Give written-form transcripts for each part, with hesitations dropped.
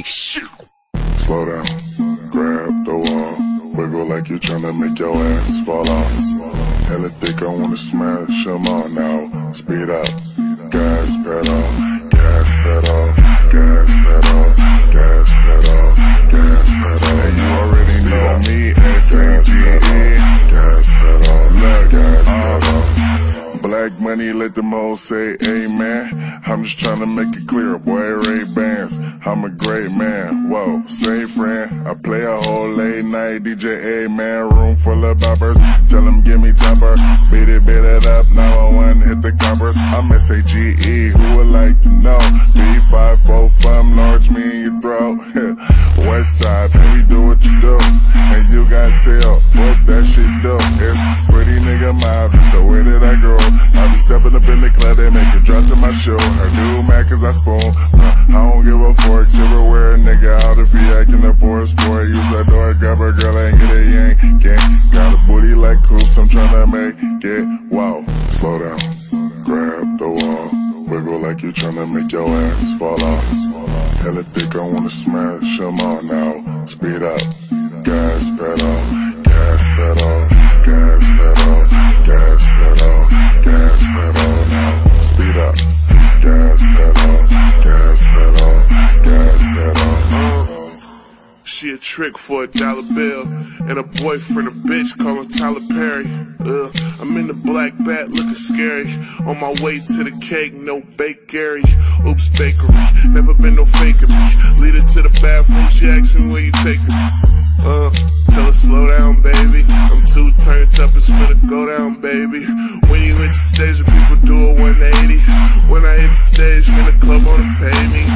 shit. Slow down, grab the wall, wiggle like you're tryna make your ass fall off. Hella thick, I wanna smash 'em all now. Speed up, gas pedal, gas pedal, gas pedal, gas pedal, gas pedal. And you already know me, S-A-G-E. Gas pedal, gas pedal. Black money, let them all say amen. I'm just tryna make it clear, boy, Ray-Bans. I'm a great man, whoa, say friend. I play a whole late night DJ, man, room full of boppers. Tell them give me topper, beat it up, now I wanna hit the coppers. I'm S-A-G-E, who would like to know? B545, fun, large me in your throat. West side, baby, do what you do. And you got tell what that shit do. It's pretty nigga mob, it's the way that I grow. I be stepping up in the club, they make it drop to my show. Her new Mac cause I spoon. I don't give a fork, silverware, nigga out if he acting up for a sport. Use that door, grab her girl, ain't get a yank. Got a booty like coops, I'm tryna make it. Wow, slow down, grab the wall, wiggle like you tryna make your ass fall off. Hella thick, I wanna smash 'em all now. Speed up, gas pedal, gas pedal, gas pedal, gas pedal, gas pedal now. Speed up, gas pedal, gas pedal, gas pedal. She a trick for $1 bill, and a boyfriend a bitch call him Tyler Perry. I'm in the black bat looking scary, on my way to the cake, no bakery. Oops, bakery, never been no faking me. Lead her to the bathroom, she asking where you taking me. Tell her slow down, baby. I'm too turned up, it's finna go down, baby. When you hit the stage, the people do a 180. When I hit the stage, man, the club wanna pay me.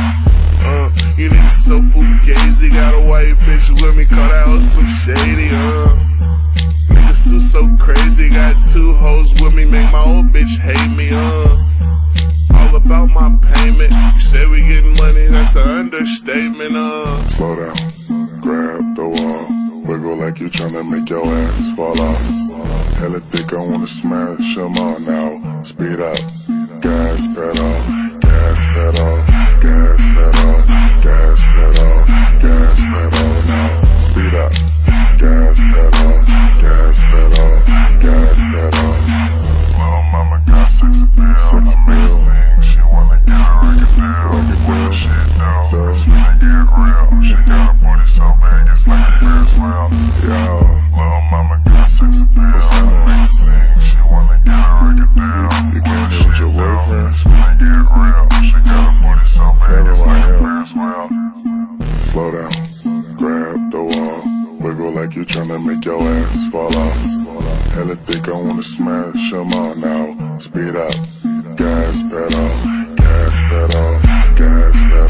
You niggas so fugazi, got a white bitch with me, call that hoe Slim Shady, Niggas so crazy, got 2 hoes with me, make my old bitch hate me, All about my payment, you say we getting money, that's an understatement, Slow down, grab the wall, wiggle like you tryna make your ass fall off. Hella thick, I wanna smash 'em all now. Speed up, gas pedal, gas pedal, gas pedal, gas pedal, gas pedal now. Speed up, gas pedal, gas pedal, gas pedal. Little mama got sex appeal, I'ma make her sing. She wanna get a record deal. What the shit do? It's finna get real. She got a booty so big, it's like a Ferris wheel. Yo, little mama got sex appeal, I'ma make her sing. She wanna get a record deal. You can't do with your boyfriend. It's finna get real. She got a booty so big, it's like a Ferris wheel. Slow down, grab the wall, wiggle like you tryna make your ass fall off. Hella thick, I wanna smash 'em all now. Speed up, gas pedal, gas pedal, gas pedal.